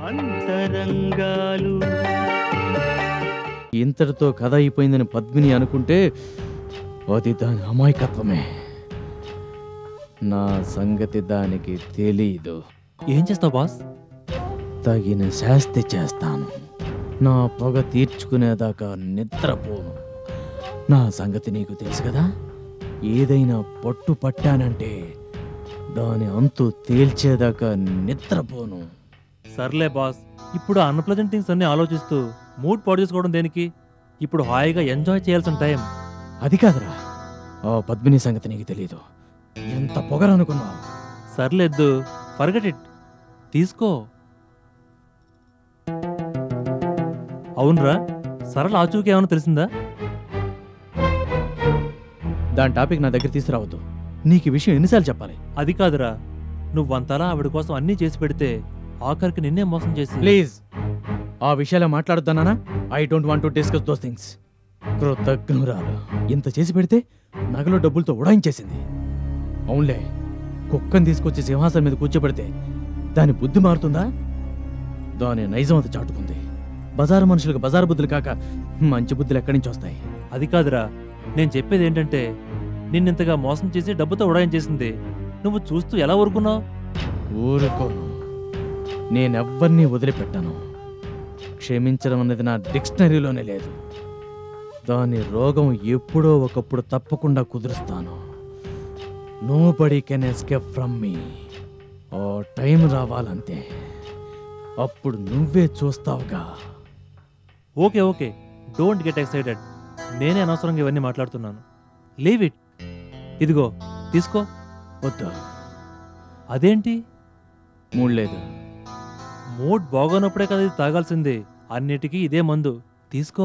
అంతరంగాలు. ఇంతటితో కథ అయిపోయిందని పద్మిని అనుకుంటే అది దాని అమాయకత్వమే. నా సంగతి దానికి తెలీదు. ఏం చేస్తావు బాస్? తగిన శాస్తి చేస్తాను. నా పొగ తీర్చుకునేదాకా నిద్రపోను. నా సంగతి నీకు తెలుసు కదా. ఏదైనా పట్టు పట్టానంటే దాని అంతు తేల్చేదాకా నిద్రపోను. సర్లే బాస్, ఇప్పుడు అన్ప్లెజెంట్ థింగ్స్ అన్ని ఆలోచిస్తూ మూడ్ పాడు చేసుకోవడం దేనికి? ఇప్పుడు హాయిగా ఎంజాయ్ చేయాల్సిన టైం. అది కాదురా, ఆ పద్మిని సంగతి నీకు తెలీదు. ఎంత పొగరనుకున్నావు. సర్లేదు, ఫర్గెట్ ఇట్. తీసుకో. అవునరా, సరళ ఆచూకీ ఏమైనా తెలిసిందా? దాని టాపిక్ నా దగ్గర తీసుకురావద్దు. నీకు ఈ విషయం ఎన్నిసార్లు చెప్పాలి? అది కాదురా, నువ్వంతలా ఆవిడ కోసం అన్నీ చేసి పెడితే ఆఖరికి నిన్నే మోసం చేసి. ప్లీజ్ ఆ విషయాలు మాట్లాడొద్దన్నానా? I don't want to discuss those things. కృతజ్ఞురాలు. ఇంత చేసి పెడితే నగలు డబ్బులతో ఉడాయించేసింది. అవునులే, కుక్కని తీసుకొచ్చి సింహాసనం మీద కూర్చోబెడితే దాని బుద్ధి మారుతుందా? దాని నైజం అంతా చాటుకుంది. బజారు మనుషులకు బజారు బుద్ధులు కాక మంచి బుద్ధులు ఎక్కడి నుంచి వస్తాయి? అది కాదురా, నేను చెప్పేది ఏంటంటే నిన్నింతగా మోసం చేసి డబ్బుతో ఉడాయించేసింది. నువ్వు చూస్తూ ఎలా ఊరుకున్నావు? ఊరుకోను. నేనెవ్వరినీ వదిలిపెట్టాను. క్షమించడం అన్నది నా డిక్షనరీలోనే లేదు. దాని రోగం ఎప్పుడో ఒకప్పుడు తప్పకుండా కుదురుస్తాను. Nobody can escape from me. ఆ టైం రావాలంతే. అప్పుడు నువ్వే చూస్తావుగా. Okay okay, don't get excited. నేనే అనవసరంగా ఇవన్నీ మాట్లాడుతున్నాను. Leave it. ఇదిగో తీసుకో. వద్దు. అదేంటి? మూడ్ లేదు. మూడ్ బాగోనప్పుడే కదా ఇది తాగాల్సింది. అన్నిటికీ ఇదే మందు. తీసుకో.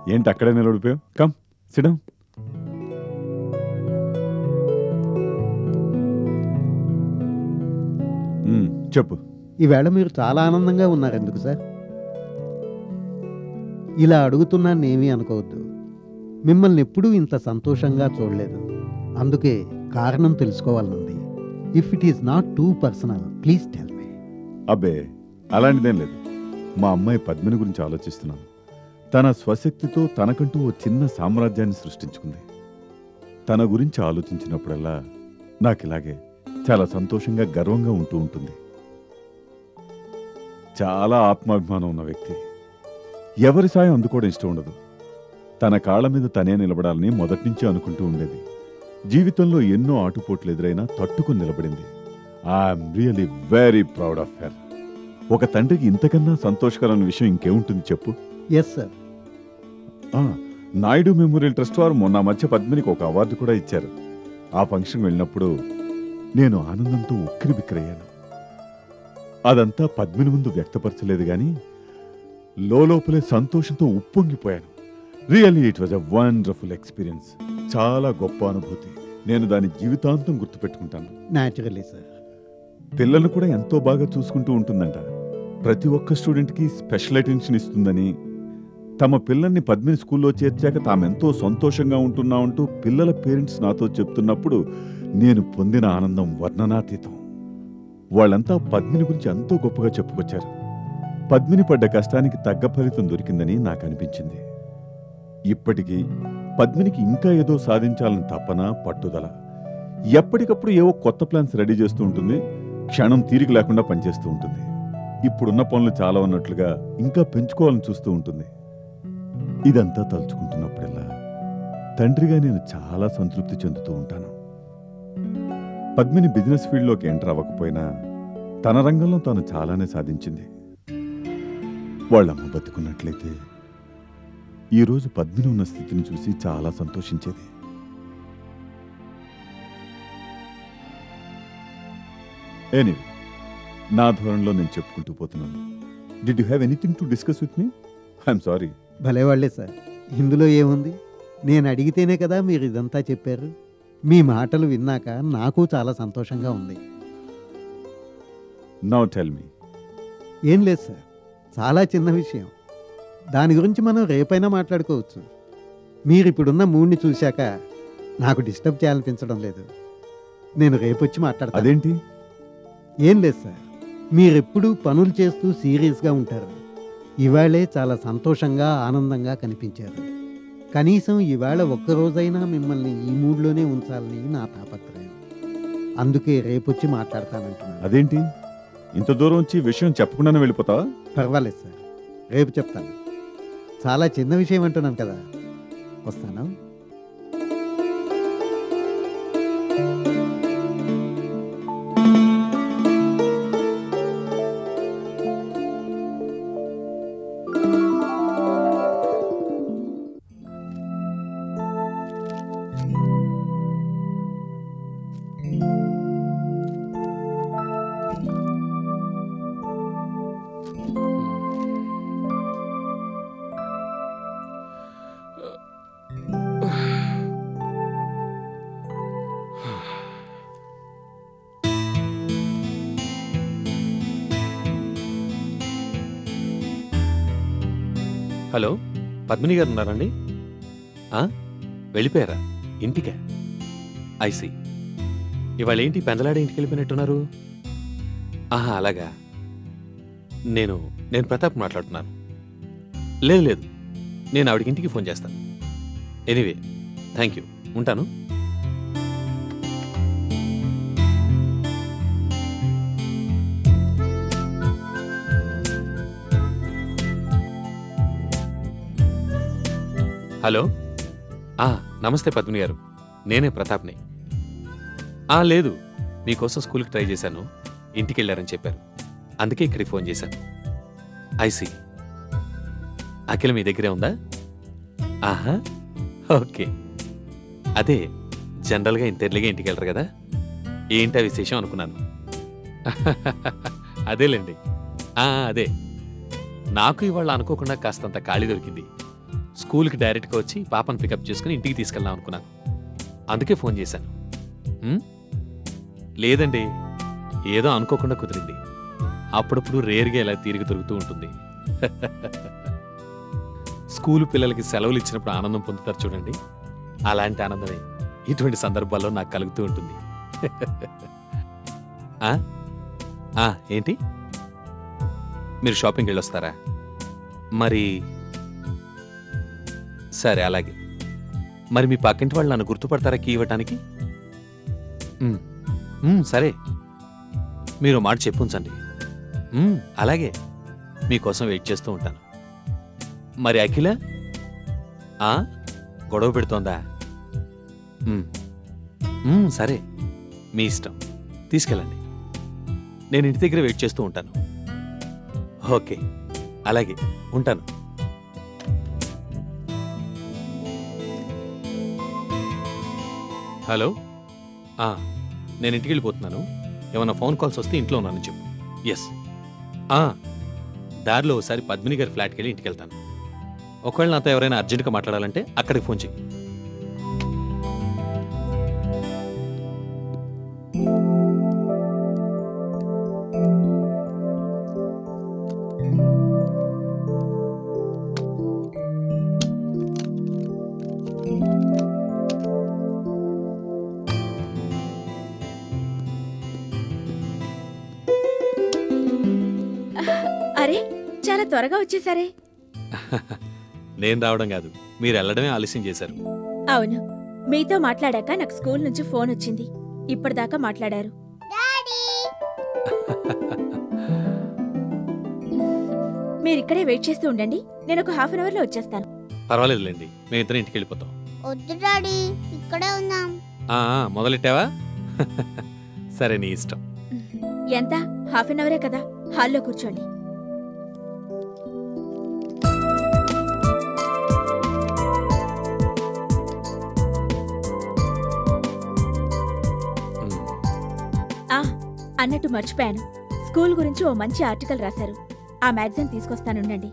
ఏంటి అక్కడే నిలబడిపోయావు? Come SIT down. చెప్పు. ఈవేళ మీరు చాలా ఆనందంగా ఉన్నారు ఎందుకు సార్? ఇలా అడుగుతున్నాను ఏమీ అనుకోవద్దు. మిమ్మల్ని ఎప్పుడూ ఇంత సంతోషంగా చూడలేదు. అందుకే కారణం తెలుసుకోవాలనుంది. If it is not too personal please tell me. అబ్బే అలాంటిదేం లేదు. మా అమ్మాయి పద్మిని గురించి ఆలోచిస్తున్నాను. తన స్వశక్తితో తనకంటూ ఓ చిన్న సామ్రాజ్యాన్ని సృష్టించుకుంది. తన గురించి ఆలోచించినప్పుడల్లా నాకిలాగే చాలా సంతోషంగా గర్వంగా ఉంటూ ఉంటుంది. చాలా ఆత్మాభిమానం ఉన్న వ్యక్తి. ఎవరి సాయం అందుకోవడం ఇష్టం ఉండదు. తన కాళ్ళ మీద తనే నిలబడాలని మొదటి నుంచి అనుకుంటూ ఉండేది. జీవితంలో ఎన్నో ఆటుపోట్లు ఎదురైనా తట్టుకుని నిలబడింది. I'm really very proud of her. ఒక తండ్రికి ఇంతకన్నా సంతోషకరమైన విషయం ఇంకేముంటుంది చెప్పు? Yes sir. Naidu memorial trust వారు మొన్న మధ్య పద్మినికి ఒక అవార్డు కూడా ఇచ్చారు. ఆ ఫంక్షన్ వెళ్ళినప్పుడు నేను ఆనందంతో ఉక్కిరిబిక్కిరయ్యాను. అదంతా పద్మిని ముందు వ్యక్తపరచలేదు గాని లోపలే సంతోషంతో ఉప్పొంగిపోయాను. Really it was a wonderful experience. చాలా గొప్ప అనుభూతి. నేను దాని జీవితాంతం గుర్తుపెట్టుకుంటాను. Naturally sir. పిల్లలు కూడా ఎంతో బాగా చూసుకుంటూ ఉంటుందంట. ప్రతి ఒక్క స్టూడెంట్కి స్పెషల్ అటెన్షన్ ఇస్తుందని, తమ పిల్లల్ని పద్మిని స్కూల్లో చేర్చాక తామెంతో సంతోషంగా ఉంటున్నామంటూ పిల్లల పేరెంట్స్ నాతో చెప్తున్నప్పుడు నేను పొందిన ఆనందం వర్ణనాతీతం. వాళ్ళంతా పద్మిని గురించి ఎంతో గొప్పగా చెప్పుకొచ్చారు. పద్మిని పడ్డ కష్టానికి తగ్గ ఫలితం దొరికిందని నాకు అనిపించింది. ఇప్పటికీ పద్మినికి ఇంకా ఏదో సాధించాలని తపన, పట్టుదల. ఎప్పటికప్పుడు ఏవో కొత్త ప్లాన్స్ రెడీ చేస్తూ ఉంటుంది. క్షణం తీరిక లేకుండా పనిచేస్తూ ఉంటుంది. ఇప్పుడున్న పనులు చాలా ఉన్నట్లుగా ఇంకా పెంచుకోవాలని చూస్తూ ఉంటుంది. ఇదంతా తలుచుకుంటున్నప్పుడల్లా తండ్రిగా నేను చాలా సంతృప్తి చెందుతూ ఉంటాను. పద్మిని బిజినెస్ ఫీల్డ్లోకి ఎంటర్ అవ్వకపోయినా తన రంగంలో తాను చాలానే సాధించింది. వాళ్ళమ్మ బతుకున్నట్లయితే ఈరోజు పద్మిని ఉన్న స్థితిని చూసి చాలా సంతోషించేది. ఎనీవే, నా ధోరణిలో నేను చెప్పుకుంటూ పోతున్నాను. Did you have anything to discuss with me? I'm sorry. భలేవాళ్లే సార్. ఇందులో ఏముంది? నేను అడిగితేనే కదా మీరు ఇదంతా చెప్పారు. మీ మాటలు విన్నాక నాకు చాలా సంతోషంగా ఉంది. Now tell me. ఏం లేదు సార్, చాలా చిన్న విషయం. దాని గురించి మనం రేపైనా మాట్లాడుకోవచ్చు. మీరు ఇప్పుడున్న మూడ్ని చూశాక నాకు డిస్టర్బ్ చేయాలనిపించడం లేదు. నేను రేపొచ్చి మాట్లాడతాను. అదేంటి? ఏం లేదు సార్, మీరెప్పుడూ పనులు చేస్తూ సీరియస్గా ఉంటారు. ఇవాళే చాలా సంతోషంగా ఆనందంగా కనిపించారు. కనీసం ఇవాళ ఒక్కరోజైనా మిమ్మల్ని ఈ మూడ్లోనే ఉంచాలని నా తాపత్రయం. అందుకే రేపొచ్చి మాట్లాడతానంటున్నాను. అదేంటి ఇంత దూరం వచ్చి విషయం చెప్పకుండానే వెళ్ళిపోతావా? పర్వాలేదు సార్, రేపు చెప్తాను. చాలా చిన్న విషయం అంటున్నాను కదా. వస్తాను. హలో, పద్మిని గారు ఉన్నారండి? వెళ్ళిపోయారా ఇంటికే? ఐసి. ఇవాళ ఏంటి పెందలాడే ఇంటికి వెళ్ళిపోయినట్టున్నారు? ఆహా, అలాగా. నేను ప్రతాప్ మాట్లాడుతున్నాను. లేదు, నేను ఆవిడకి ఇంటికి ఫోన్ చేస్తాను. Anyway, thank you. ఉంటాను. హలో, నమస్తే పద్మిని గారు, నేనే ప్రతాప్ని. లేదు, మీకోసం స్కూల్కి ట్రై చేశాను, ఇంటికి వెళ్ళారని చెప్పారు, అందుకే ఇక్కడికి ఫోన్ చేశాను. ఐసి. అఖిల మీ దగ్గరే ఉందా? ఆహా, ఓకే. అదే జనరల్గా ఇంత ఎర్లీగా ఇంటికి వెళ్ళరు కదా, ఏంటా విశేషం అనుకున్నాను. అదేలేండి. అదే నాకు ఇవాళ అనుకోకుండా కాస్తంత ఖాళీ దొరికింది. స్కూల్కి డైరెక్ట్గా వచ్చి పాపను పికప్ చేసుకుని ఇంటికి తీసుకెళ్దాం అనుకున్నాను. అందుకే ఫోన్ చేశాను. లేదండి, ఏదో అనుకోకుండా కుదిరింది. అప్పుడప్పుడు రేర్గా ఇలా తిరిగి దొరుకుతూ ఉంటుంది. స్కూలు పిల్లలకి సెలవులు ఇచ్చినప్పుడు ఆనందం పొందుతారు చూడండి, అలాంటి ఆనందమే ఇటువంటి సందర్భాల్లో నాకు కలుగుతూ ఉంటుంది. ఏంటి, మీరు షాపింగ్కి వెళ్ళొస్తారా? మరి సరే, అలాగే. మరి మీ పక్కింటి వాళ్ళు నన్ను గుర్తుపడతారా కీ ఇవ్వటానికి? సరే, మీరు మాట చెప్పుంచండి. అలాగే, మీకోసం వెయిట్ చేస్తూ ఉంటాను. మరి అఖిల గొడవ పెడుతోందా? సరే, మీ ఇష్టం, తీసుకెళ్ళండి. నేను ఇంటి దగ్గర వెయిట్ చేస్తూ ఉంటాను. ఓకే, అలాగే, ఉంటాను. హలో, నేను ఇంటికి వెళ్ళిపోతున్నాను. ఏమన్నా ఫోన్ కాల్స్ వస్తే ఇంట్లో ఉన్నాను చెప్పు. ఎస్, దారిలో ఒకసారి పద్మిని గారి ఫ్లాట్కి వెళ్ళి ఇంటికి వెళ్తాను. ఒకవేళ నాతో ఎవరైనా అర్జెంట్గా మాట్లాడాలంటే అక్కడికి ఫోన్ చెయ్యి. అరే, చాలా త్వరగా వచ్చేసారే. నేను రావడం కాదు, మీరు వెళ్ళడమే ఆలస్యం చేశారు. అవును, మీతో మాట్లాడాక నాకు స్కూల్ నుంచి ఫోన్ వచ్చింది. ఇప్పటిదాకా మాట్లాడారు. మీరిక్కడే వెయిట్ చేస్తూ ఉండండి, నేను ఒక హాఫ్ అన్ అవర్ లో వచ్చేస్తాను. పర్వాలేదులేండి, మేమిద్దరం ఇంటికి వెళ్ళిపోతాం. వద్దు డాడీ, ఇక్కడే ఉందాం. మొదలెట్టావా? సరే, నీ ఇష్టం. ఎంత, హాఫ్ అన్ అవరే కదా, హాల్లో కూర్చోండి. అన్నట్టు మర్చిపోయాను, స్కూల్ గురించి ఓ మంచి ఆర్టికల్ రాశారు. ఆ మ్యాగజైన్ తీసుకొస్తానుండండి.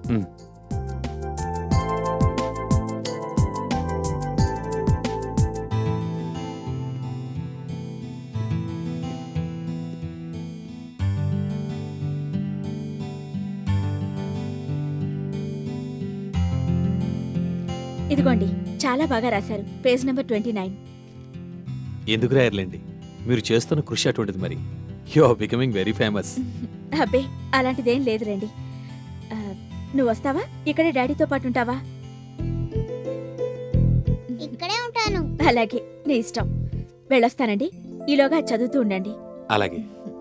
ఇదిగోండి, చాలా బాగా రాశారు. Page number 29. ఎందుకు రాయర్లేండి, మీరు చేస్తున్న కృషి అటువంటిది. మరి you are becoming very famous. అబ్బే, అలాంటిదేం లేదులేండి. నువ్వు వస్తావా? ఇక్కడే డాడీతో పాటు ఉంటావా? ఇక్కడే ఉంటాను. అలాగే, నీ ఇష్టం. వెళ్ళొస్తానండి. ఈలోగా చదువుతూ ఉండండి. అలాగే.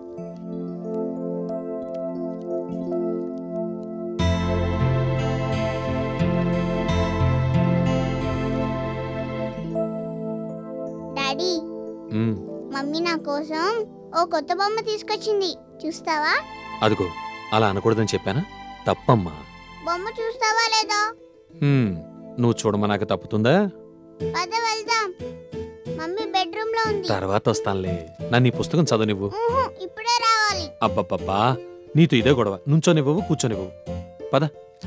డాడీ, మమ్మీ నా కోసం ఓ కొత్త బొమ్మ తీసుకొచ్చింది, చూస్తావా? అదిగో, అలా అనకూడదని చెప్పానా? తప్పమ్మా. బొమ్మ చూస్తావా లేదా? నువ్వు చూడమా, నాకు తప్పుతుందా? పద వెళ్దాం. మమ్మీ బెడ్రూమ్ లో ఉంది. తర్వాత వస్తానులే, నన్ను ఈ పుస్తకం చదవనివ్వు. ఇప్పుడే రావాలి. అబ్బబ్బబ్బా, నీతో ఇదే గొడవ. నుంచోనివ్వవు, కూర్చోనివ్వవు. పద.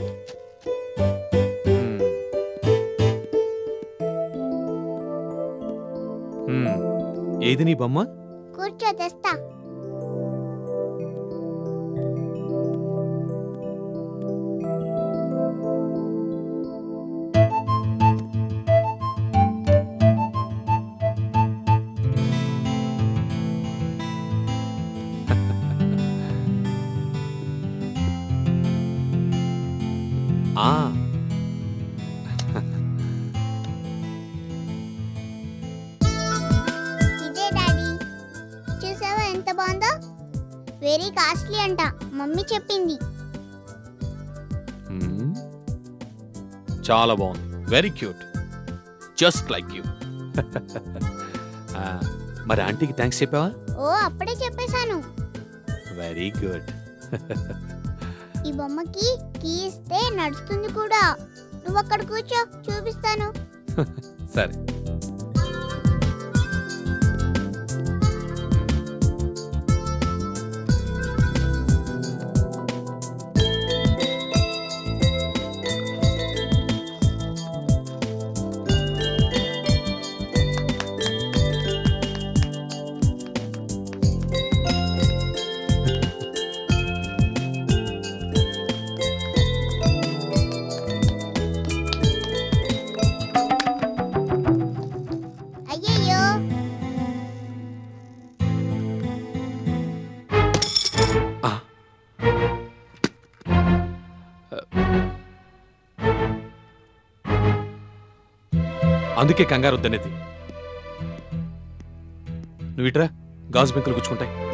ఏది నీ బొమ్మ? కూర్చో, తెస్తా. ఇదే డాడీ, చూసావా ఎంత బాగుందో? వెరీ కాస్ట్లీ అంట, మమ్మీ చెప్పింది. చాలా బాగుంది, very cute, just like you. మరి ఆంటీకి థ్యాంక్స్ చెప్పావా? ఓ, అప్పుడే చెప్పేశాను. Very good. ఈ బొమ్మకి కీ ఇస్తే నడుస్తుంది కూడా. నువ్వు అక్కడ కూర్చో, చూపిస్తాను. సరే. అందుకే కంగారు వద్దనేది. నువ్వు ఇట్రా, గాజు పెంకులు గుచ్చుకుంటాయి.